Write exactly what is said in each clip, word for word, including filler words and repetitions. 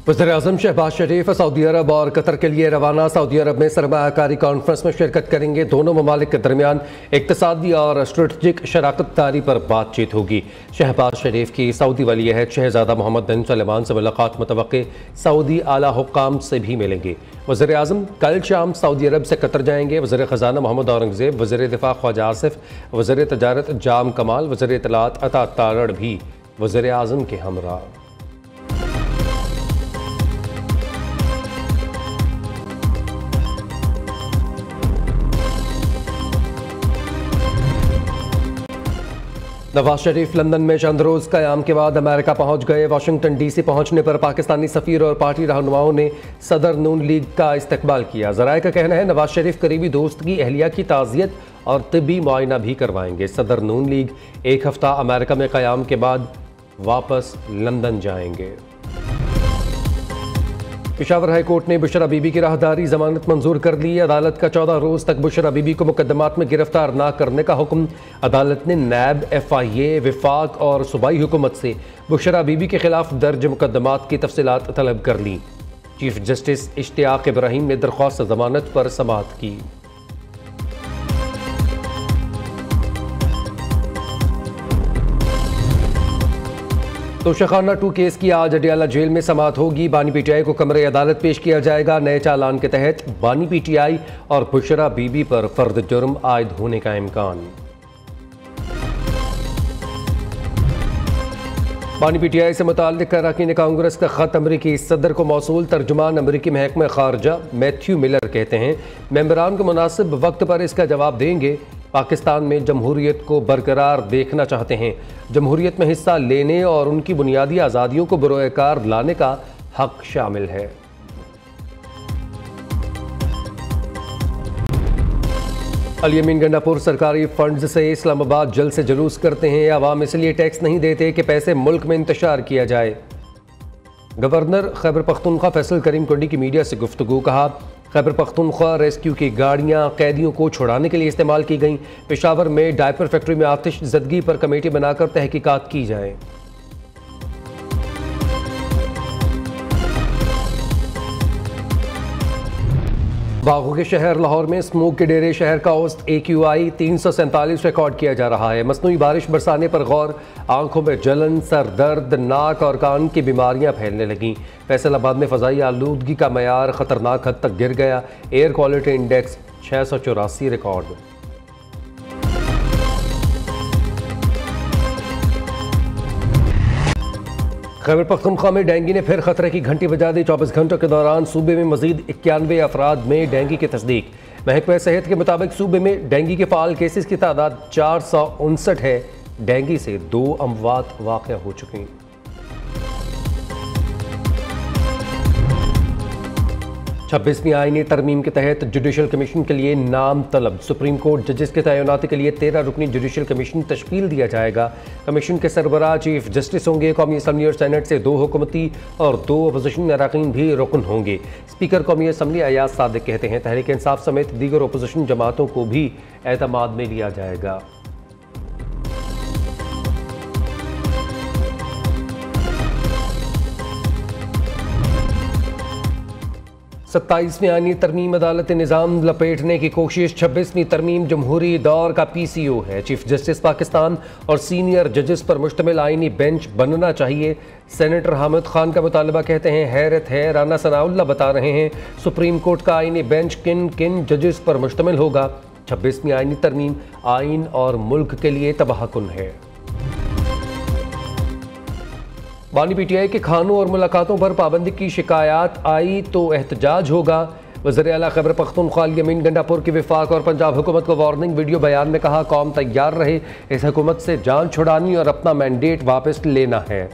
वज़ीर-ए-आज़म शहबाज शरीफ सऊदी अरब और कतर के लिए रवाना। सऊदी अरब में सरमायाकारी कॉन्फ्रेंस में शिरकत करेंगे। दोनों ममालिक के दरमियान इक़्तिसादी और स्ट्रेटजिक शराकत दारी पर बातचीत होगी। शहबाज शरीफ की सऊदी वली अहद शहजादा मोहम्मद बिन सलमान से मुलाकात मुतवक्के। सऊदी आला हुक्काम से भी मिलेंगे। वज़ीर-ए-आज़म कल शाम सऊदी अरब से कतर जाएंगे। वज़ीर ख़जाना मोहम्मद औरंगज़ेब, वज़ीर दिफ़ा ख्वाजा आसिफ, वज़ीर तजारत जाम कमाल, वज़ीर इत्तलात अता तारड़ भी वज़ीर-ए-आज़म के हमरा। नवाज शरीफ लंदन में चंद रोज़ क़याम के बाद अमेरिका पहुंच गए। वाशिंगटन डीसी पहुंचने पर पाकिस्तानी सफ़ीर और पार्टी रहनुमाओं ने सदर नून लीग का इस्तकबाल किया। ज़राए का कहना है नवाज शरीफ करीबी दोस्त की अहलिया की ताज़ियत और तिब्बी मुआयना भी करवाएंगे। सदर नून लीग एक हफ्ता अमेरिका में क़याम के बाद वापस लंदन जाएंगे। पेशावर हाई कोर्ट ने बुशरा बीबी की राहदारी जमानत मंजूर कर ली। अदालत का चौदह रोज तक बुशरा बीबी को मुकदमात में गिरफ्तार न करने का हुक्म। अदालत ने नैब, एफ आई ए, विफाक और सूबाई हुकूमत से बुशरा बीबी के खिलाफ दर्ज मुकदमात की तफसीलात तलब कर ली। चीफ जस्टिस इश्तियाक इब्राहिम ने दरख्वास्त जमानत पर समाअत की। तोशाखाना टू केस की आज अडियाला जेल में समाअत होगी। बानी पीटीआई को कमरे अदालत पेश किया जाएगा। नए चालान के तहत बानी पीटीआई और बुशरा बीबी पर फर्द जुर्म आयद होने का इम्कान। बानी पीटीआई से मुताल्लिक अरकान कांग्रेस का खत अमरीकी सदर को मौसूल। तर्जुमान अमरीकी महकमा खारजा मैथ्यू मिलर कहते हैं मेंबरान को मुनासिब वक्त पर इसका जवाब देंगे। पाकिस्तान में जमहूरियत को बरकरार देखना चाहते हैं। जमहूरियत में हिस्सा लेने और उनकी बुनियादी आज़ादियों को बरोएकार लाने का हक शामिल है। अल यमीन गंडापुर सरकारी फंड्स से इस्लामाबाद जल्द से जुलूस करते हैं। अवाम इसलिए टैक्स नहीं देते कि पैसे मुल्क में इंतशार किया जाए। गवर्नर खैबर पख्तूनख्वा फैसल करीम कुंडी की मीडिया से गुफ्तगू। कहा खैबर पख्तूनख्वा रेस्क्यू की गाड़ियां कैदियों को छुड़ाने के लिए इस्तेमाल की गईं। पेशावर में डायपर फैक्ट्री में आतिश ज़दगी पर कमेटी बनाकर तहकीकात की जाए। बागों के शहर लाहौर में स्मोक के डेरे शहर का औसत ए क्यू आई तीन सौ सैंतालीस रिकॉर्ड किया जा रहा है। मसनूई बारिश बरसाने पर गौर। आंखों में जलन, सर दर्द, नाक और कान की बीमारियां फैलने लगीं। फैसलाबाद में फ़ज़ाई आलूदगी का मयार ख़तरनाक हद तक गिर गया। एयर क्वालिटी इंडेक्स छः सौ चौरासी रिकॉर्ड। खैबर पख्तूनख्वा में डेंगू ने फिर खतरे की घंटी बजा दी। चौबीस घंटों के दौरान सूबे में मजीद इक्यानवे अफराद में डेंगू की तस्दीक। महकमा सेहत के मुताबिक सूबे में डेंगू के फ़ाल केसेस की तादाद चार सौ उनसठ है। डेंगू से दो अमवात वाक़या हो चुकी। छब्बीसवीं आईनी तरमीम के तहत जुडिशल कमीशन के लिए नाम तलब। सुप्रीम कोर्ट जजेस के तैनाती के लिए तेरह रुकनी जुडिशल कमीशन तश्कील दिया जाएगा। कमीशन के सरबराह चीफ जस्टिस होंगे। कौमी असम्बली और सेनेट से दो हुकूमती और दो अपोजिशन अरकान भी रुकन होंगे। स्पीकर कौमी असम्बली अयाज सादिक कहते हैं तहरीक इंसाफ समेत दीगर अपोजिशन जमातों को भी एतमाद में लिया जाएगा। सत्ताईसवीं आईनी तरमीम अदालत निज़ाम लपेटने की कोशिश। छब्बीसवीं तरमीम जमहूरी दौर का पी सी ओ है। चीफ जस्टिस पाकिस्तान और सीनियर जजेस पर मुश्तमिल आईनी बेंच बनना चाहिए। सेनेटर हामिद खान का मुतालबा कहते हैं हैरत है। राना सनाउल्लाह बता रहे हैं सुप्रीम कोर्ट का आईनी बेंच किन किन जजेस पर मुश्तमिल होगा। छब्बीसवीं आईनी तरमीम आइन और मुल्क के लिए तबाहकुन है। बानी पीटीआई के खानों और मुलाकातों पर पाबंदी की शिकायत आई तो एहतजाज होगा। वज़ीर आला खैबर पख्तूनख्वा अल यमीन गंडापुर की विफाक और पंजाब हुकूमत को वार्निंग। वीडियो बयान में कहा कौम तैयार रहे, इस हुकूमत से जान छुड़ानी और अपना मैंडेट वापस लेना है।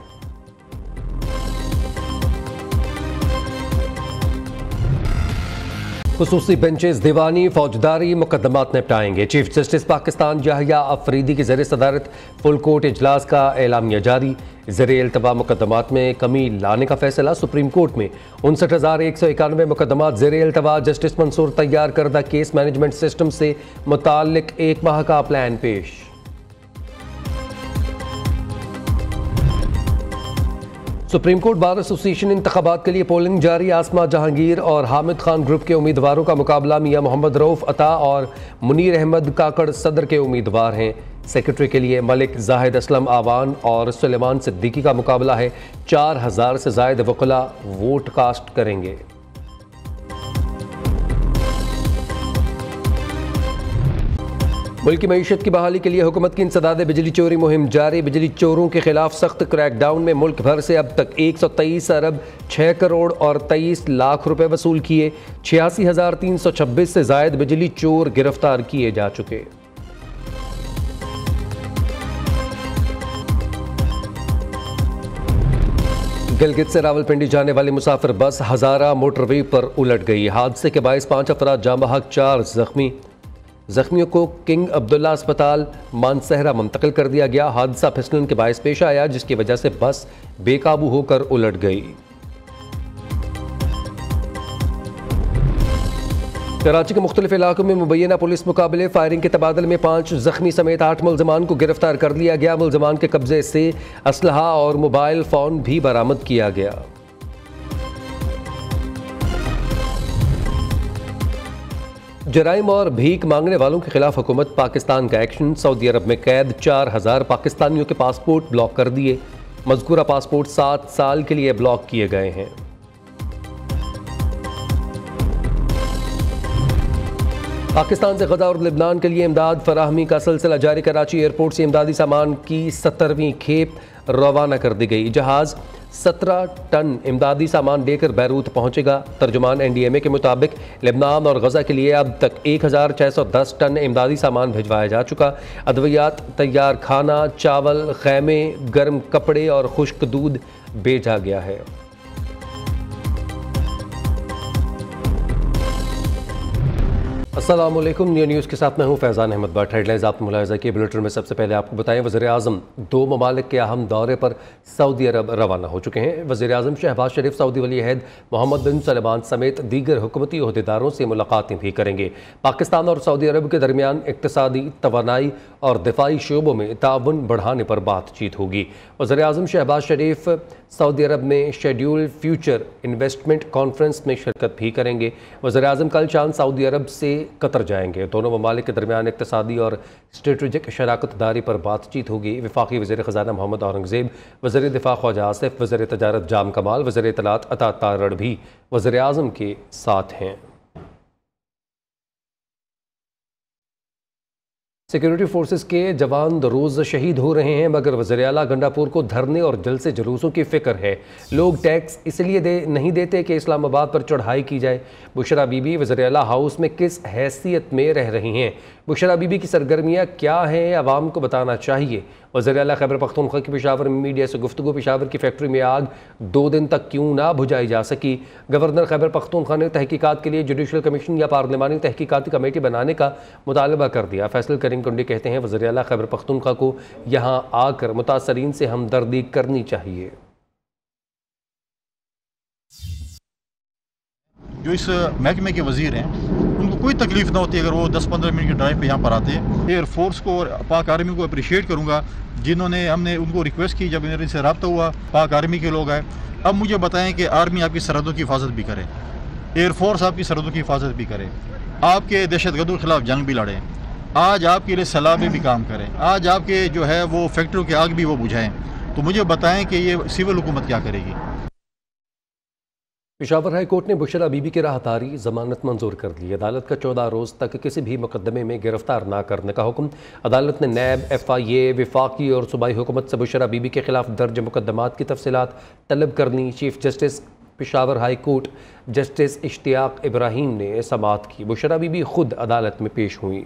खुसूसी बेंचेस दीवानी फौजदारी मुकदमात निपटाएंगे। चीफ जस्टिस पाकिस्तान याहिया अफरीदी की ज़ेर सदारत फुल कोर्ट इजलास का एलामिया जारी। ज़ेर इल्तवा मुकदमात में कमी लाने का फैसला। सुप्रीम कोर्ट में उनसठ हज़ार एक सौ इक्यानवे मुकदमात ज़ेर इल्तवा। जस्टिस मंसूर तैयार करदा केस मैनेजमेंट सिस्टम से मुताल्लिक एक माह का प्लान पेश। सुप्रीम कोर्ट बार एसोसिएशन इंतखाबात के लिए पोलिंग जारी। आसमा जहांगीर और हामिद खान ग्रुप के उम्मीदवारों का मुकाबला मियां मोहम्मद रऊफ अता और मुनीर अहमद काकड़ सदर के उम्मीदवार हैं। सेक्रेटरी के लिए मलिक जाहिद असलम आवान और सुलेमान सिद्दीकी का मुकाबला है। चार हजार से जायद वकला वोट कास्ट करेंगे। मुल्क की मईशत की बहाली के लिए हुकूमत की इंसदाद बिजली चोरी मुहिम जारी। बिजली चोरों के खिलाफ सख्त क्रैकडाउन में मुल्क भर से अब तक एक सौ तेईस अरब छः करोड़ और तेईस लाख रुपए वसूल किए। छियासी हजार तीन सौ छब्बीस से जायद बिजली चोर गिरफ्तार किए जा चुके। गिलगित से रावलपिंडी जाने वाली मुसाफिर बस हजारा मोटरवे पर उलट गई। हादसे के बायस पांच अफराद जाँ बहक, चार जख्मी। जख्मियों को किंग अब्दुल्ला अस्पताल मानसहरा मुंतकिल कर दिया गया। हादसा फिसलन के बायस पेश आया जिसकी वजह से बस बेकाबू होकर उलट गई। कराची के मुख्तलिफ इलाकों में मुबैना पुलिस मुकाबले, फायरिंग के तबादले में पाँच जख्मी समेत आठ मुलजमान को गिरफ्तार कर लिया गया। मुलजमान के कब्जे से असलहा और मोबाइल फ़ोन भी बरामद किया गया। जराइम और भीख मांगने वालों के खिलाफ हुकूमत पाकिस्तान का एक्शन। सऊदी अरब में कैद चार हजार पाकिस्तानियों के पासपोर्ट ब्लॉक कर दिए। मज़कूरा पासपोर्ट सात साल के लिए ब्लॉक किए गए हैं। पाकिस्तान से गजा और लिबनान के लिए इमदाद फराहमी का सिलसिला जारी। कराची एयरपोर्ट से इमदादी सामान की सत्तरवीं खेप रवाना कर दी गई। जहाज़ सत्रह टन इमदादी सामान लेकर बैरूत पहुंचेगा। तर्जुमान एन डी एम ए के मुताबिक लेबनान और गजा के लिए अब तक एक हज़ार छः सौ दस टन इमदादी सामान भिजवाया जा चुका। अद्वियात, तैयार खाना, चावल, खैमे, गर्म कपड़े और खुश्क दूध भेजा गया है। अस्सलाम वालेकुम, न्यू न्यूज़ के साथ मैं हूं फैज़ान अहमद भट्ट। हेडलाइंस आपने मुलाहिज़ा की। बुलेटिन में सबसे पहले आपको बताएं, वज़ीर आज़म दो ममालिक के अहम दौरे पर सऊदी अरब रवाना हो चुके हैं। वज़ीर आज़म शहबाज शरीफ सऊदी वली अहद मोहम्मद बिन सलमान समेत दीगर हुकूमती ओहदेदारों से मुलाकातें भी करेंगे। पाकिस्तान और सऊदी अरब के दरमियान इक़्तिसादी, तवानाई और दिफाई शोबों में ताउन बढ़ाने पर बातचीत होगी। वज़ीर आज़म शहबाज शरीफ सऊदी अरब में शेड्यूल फ्यूचर इन्वेस्टमेंट कॉन्फ्रेंस में शिरकत भी करेंगे। वज़ीर आज़म कल शाम सऊदी अरब से कतर जाएंगे। दोनों ममालिक के दरमियान इक़्तिसादी और स्ट्रेटजिक शराकत दारी पर बातचीत होगी। वफाकी वज़ीर ख़ज़ाना मोहम्मद औरंगज़ेब, वज़ीर दिफ़ा ख्वाजा आसिफ, वज़ीर तजारत जाम कमाल, वज़ीर इत्तलात अता तारड़ भी वज़ीर आज़म के साथ हैं। सिक्योरिटी फोर्सेस के जवान रोज़ शहीद हो रहे हैं, मगर वज़ीर आला गंडापुर को धरने और जलसे जुलूसों की फ़िक्र है। लोग टैक्स इसलिए दे नहीं देते कि इस्लामाबाद पर चढ़ाई की जाए। बुशरा बीबी वज़ीर आला हाउस में किस हैसियत में रह रही हैं? बुशरा बीबी की सरगर्मियाँ क्या हैं, आवाम को बताना चाहिए। वज़ीर आला खैबर पख्तूनख्वा की पेशावर में मीडिया से गुफ्तगू। पेशावर की फैक्ट्री में आग दो दिन तक क्यों ना बुझाई जा सकी? गवर्नर खैबर पख्तूनख्वा ने तहकीकात के लिए जुडिशल कमीशन या पार्लिमानी तहकीकाती कमेटी बनाने का मुतालबा कर दिया। फैसल करीम कुंडी कहते हैं, वज़ीर आला खैबर पख्तूनख्वा को यहाँ आकर मुतासरीन से हमदर्दी करनी चाहिए। जो इस महकमे के वज़ीर हैं उनको कोई तकलीफ़ ना होती अगर वो दस पंद्रह मिनट के ड्राइव पे यहाँ पर आते हैं। एयरफोर्स को और पाक आर्मी को अप्रिशिएट करूँगा जिन्होंने, हमने उनको रिक्वेस्ट की जब मेरे से रब्ता हुआ, पाक आर्मी के लोग आए। अब मुझे बताएं कि आर्मी आपकी सरहदों की हिफाजत भी करे, एयरफोर्स आपकी सरहदों की हिफाजत भी करे, आपके दहशतगर्दों के खिलाफ जंग भी लड़ें, आज आपके लिए सलाह में भी काम करें, आज आपके जो है वो फैक्ट्रियों की आग भी वो बुझाएँ। तो मुझे बताएँ कि ये सिविल हुकूमत क्या करेगी। पेशावर हाई कोर्ट ने बुशरा बीबी की राहतारी जमानत मंजूर कर ली। अदालत का चौदह रोज़ तक किसी भी मुकदमे में गिरफ्तार ना करने का हुक्म। अदालत ने नैब, एफ आई ए, विफाकी और सूबाई हुकूमत से बुशरा बीबी के खिलाफ दर्ज मुकदमात की तफसीलात तलब करनी। Chief justice Peshawar high court justice Ishtiaq Ibrahim ने समाअत की। बुशरा बीबी खुद अदालत में पेश हुई।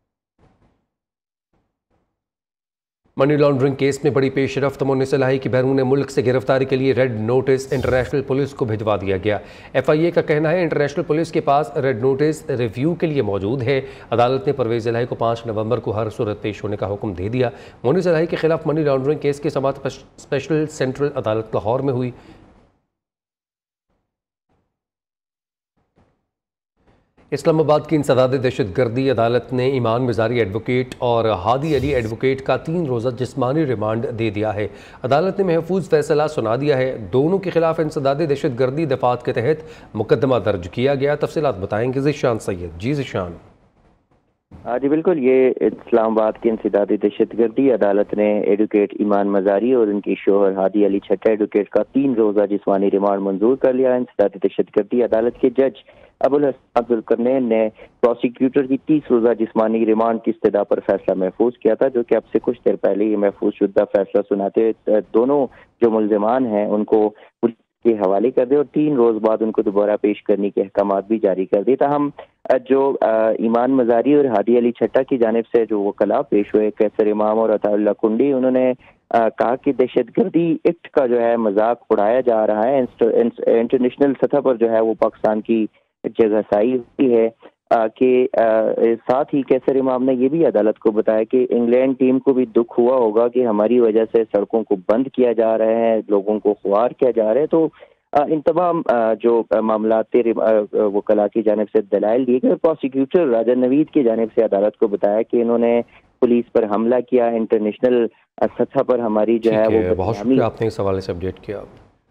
मनी लॉन्ड्रिंग केस में बड़ी पेशरफ्त। मोनिस इलाही की बैरून मुल्क से गिरफ्तारी के लिए रेड नोटिस इंटरनेशनल पुलिस को भिजवा दिया गया। एफ आई ए का कहना है इंटरनेशनल पुलिस के पास रेड नोटिस रिव्यू के लिए मौजूद है। अदालत ने परवेज़ इलाही को पाँच नवंबर को हर सूरत पेश होने का हुक्म दे दिया। मोनिस इलाही के खिलाफ मनी लॉन्ड्रिंग केस की समाअत स्पेशल सेंट्रल अदालत लाहौर में हुई। इस्लामाबाद की इंसदाद दहशतगर्दी अदालत ने ईमान मजारी एडवोकेट और हादी अली एडवोकेट का तीन रोज़ा जिस्मानी रिमांड दे दिया है। अदालत ने महफूज फैसला सुना दिया है। दोनों के खिलाफ इंसदाद दहशतगर्दी दफात के तहत मुकदमा दर्ज किया गया। तफसीलात बताएंगे ज़ीशान सैयद। जी ज़ीशान। हाँ जी बिल्कुल, ये इस्लामाबाद की इंसदादी दहशतगर्दी अदालत ने एडवोकेट ईमान मजारी और उनकी शोहर हादी अली छट्टा एडवोकेट का तीन रोज़ा जिस्मानी रिमांड मंजूर कर लिया। इंसदादी दहशतगर्दी अदालत के जज अबुल अब्दुल करनैन ने प्रोसिक्यूटर की तीस रोज़ा जिस्मानी रिमांड की इस्तदा पर फैसला महफूज किया था, जो कि अब से कुछ देर पहले ये महफूज शुदा फैसला सुनाते हुए दोनों जो मुल्ज़िमान हैं उनको के हवाले कर दे और तीन रोज बाद उनको दोबारा पेश करने के अहकाम भी जारी कर दिए। हम जो ईमान मजारी और हादी अली छट्टा की जानिब से जो वकला पेश हुए, कैसर इमाम और अताउल्लाह कुंडी, उन्होंने कहा कि दहशतगर्दी एक्ट का जो है मजाक उड़ाया जा रहा है। इंटरनेशनल सतह पर जो है वो पाकिस्तान की जगहसाई हुई है कि साथ ही कैसर इमाम ने यह भी अदालत को बताया कि इंग्लैंड टीम को भी दुख हुआ होगा कि हमारी वजह से सड़कों को बंद किया जा रहा है, लोगों को ख्वार किया जा रहा है। तो इन तमाम जो मामला वकला की जानिब से दलाइल दिए गए। प्रोसिक्यूटर राजा नवीद की जानिब से अदालत को बताया कि इन्होंने पुलिस पर हमला किया, इंटरनेशनल सतह पर हमारी जो है वो। बहुत शुक्रिया, आपने इस हवाले से अपडेट किया।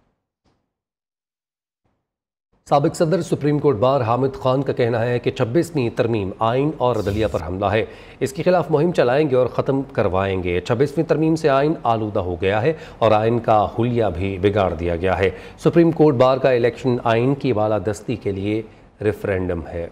साबिक सदर supreme court bar Hamid Khan का कहना है कि छब्बीसवीं तरमीम आइन और अदलिया पर हमला है। इसके खिलाफ मुहिम चलाएंगे और ख़त्म करवाएंगे। छब्बीसवीं तरमीम से आइन आलूदा हो गया है और आइन का हुलिया भी बिगाड़ दिया गया है। सुप्रीम कोर्ट बार का इलेक्शन आइन की बालादस्ती के लिए रेफरेंडम है।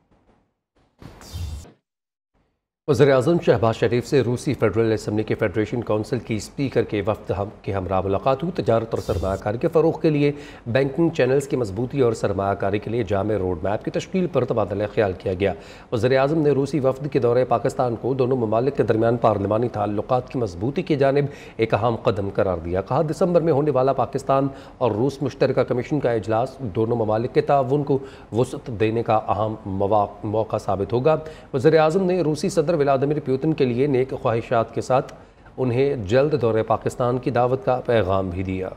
वज़ीर-ए-आज़म शहबाज शरीफ से रूसी फेडरल असम्बली के फेडरेशन काउंसिल की स्पीकर के वफ्द हम के हमरा मुलाकात हुई। तजारत और सरमायाकारी के फ़रोग़ के लिए बैंकिंग चैनल्स की मजबूती और सरमायाकारी के लिए जामे रोड मैप की तश्कील पर तबादला ख्याल किया गया। वज़ीर-ए-आज़म ने रूसी वफ्द के दौरे पाकिस्तान को दोनों ममालिक के दरमियान पार्लिमानी ताल्लुकात की मजबूती की जानिब एक अहम कदम करार दिया। कहा, दिसंबर में होने वाला पाकिस्तान और रूस मुश्तरका कमीशन का इजलास दोनों ममालिक के ताउन को वसअत देने का अहम मौका साबित होगा। वज़ीर-ए-आज़म ने रूसी सदर व्लादिमीर पुतिन के लिए नेक ख्वाहिशात के साथ उन्हें जल्द दौरे पाकिस्तान की दावत का पैगाम भी दिया।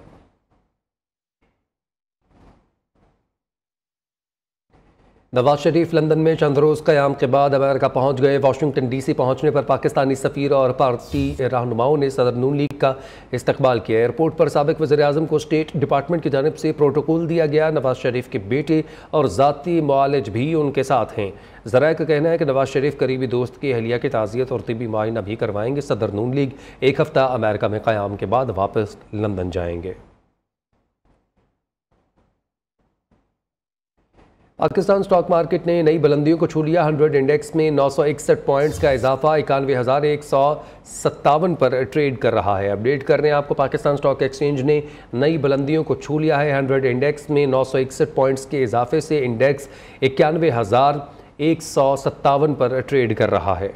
नवाज शरीफ लंदन में चंद रोज़ क़याम के बाद अमेरिका पहुंच गए। वाशिंगटन डीसी पहुंचने पर पाकिस्तानी सफ़ीर और पार्टी रहनुमाओं ने सदर नून लीग का इस्तकबाल किया। एयरपोर्ट पर साबिक वज़ीर-ए-आज़म को स्टेट डिपार्टमेंट की जानिब से प्रोटोकॉल दिया गया। नवाज शरीफ के बेटे और ज़ाती मुआलिज भी उनके साथ हैं। ज़राए का कहना है कि नवाज शरीफ करीबी दोस्त की अहलिया की ताज़ियत और तिब्बी मुआयना भी करवाएंगे। सदर नून लीग एक हफ़्ता अमेरिका में क़याम के बाद वापस लंदन जाएंगे। पाकिस्तान स्टॉक मार्केट ने नई बुलंदियों को छू लिया। हंड्रेड इंडेक्स में नौ सौ इकसठ पॉइंट्स का इजाफा इक्यानवे हज़ार एक सौ सत्तावन पर ट्रेड कर रहा है। अपडेट कर रहे हैं आपको, पाकिस्तान स्टॉक एक्सचेंज ने नई बुलंदियों को छू लिया है। हंड्रेड इंडेक्स में नौ सौ इकसठ पॉइंट्स के इजाफे से इंडेक्स इक्यानवे हज़ार एक सौ सत्तावन पर ट्रेड कर रहा है।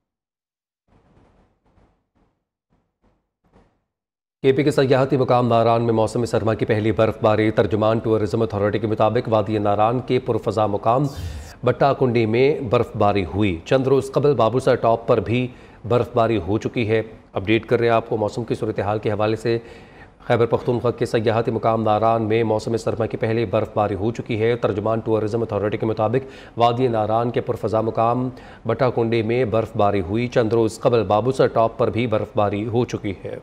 केपी के सयाहती मुकाम नारान में मौसम सरमा की पहली बर्फबारी। तर्जुमान टूरिज्म अथॉरिटी के मुताबिक वादी नारान के पुरफजा मुकाम बट्टा कुंडी में बर्फबारी हुई। चंद रोज़ कबल बाबूसर टॉप पर भी बर्फबारी हो चुकी है। अपडेट कर रहे हैं आपको मौसम की सूरत हाल के हवाले से। खैबर पख्तूनख्वा के सयाहती मुकाम नारान में मौसम सरमा की पहली बर्फबारी हो चुकी है। तर्जुमान टूरिज्म अथॉरिटी के मुताबिक वादी नारान के पुरफजा मुकाम बट्टा कुंडी में बर्फबारी हुई। चंद रोज़ कबल बाबूसर टॉप पर भी बर्फबारी हो चुकी है।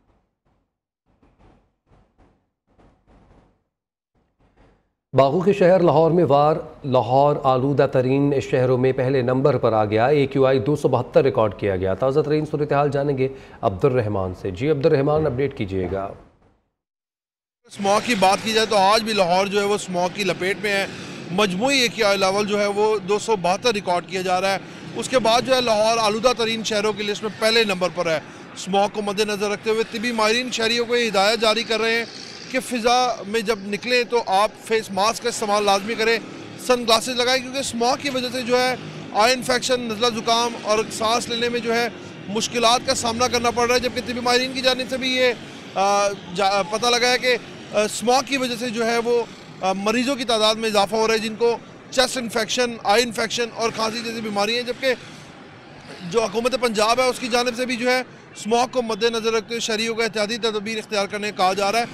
बागों के शहर लाहौर में वार लाहौर आलूदा तरीन शहरों में पहले नंबर पर आ गया। ए क्यू आई दो सौ बहत्तर रिकॉर्ड किया गया। ताज़ा तरीन सूरत हाल जानेंगे अब्दुर्रहमान से। जी अब्दुर्रहमान, अपडेट कीजिएगा। स्मॉग की बात की जाए तो आज भी लाहौर जो है वो स्मॉग की लपेट में है। मजमूई ए क्यू आई लेवल जो है वो दो सौ बहत्तर रिकॉर्ड किया जा रहा है। उसके बाद जो है लाहौर आलूदा तरीन शहरों की लिस्ट में पहले नंबर पर है। स्मॉग को मद्देनजर रखते हुए तिब्बी माहिरीन शहरियों को हिदायत जारी कर रहे हैं कि फ़िज़ा में जब निकलें तो आप फेस मास्क का इस्तेमाल लाजमी करें, सन ग्लासेस लगाएं, क्योंकि स्मॉग की वजह से जो है आई इन्फेक्शन, नज़ला ज़ुकाम और सांस लेने में जो है मुश्किलात का सामना करना पड़ रहा है। जबकि तिब्बी माहिरीन की जानिब से भी ये आ, पता लगा है कि स्मॉग की वजह से जो है वो आ, मरीज़ों की तादाद में इजाफा हो रहा है जिनको चेस्ट इन्फेक्शन, आई इन्फेक्शन और खांसी जैसी बीमारी हैं। जबकि जो हुकूमत पंजाब है उसकी जानिब से भी जो है स्मॉग को मद्देनजर रखते हुए शहरियों को एहतियाती तदबीर इख्तियार करने कहा जा रहा है।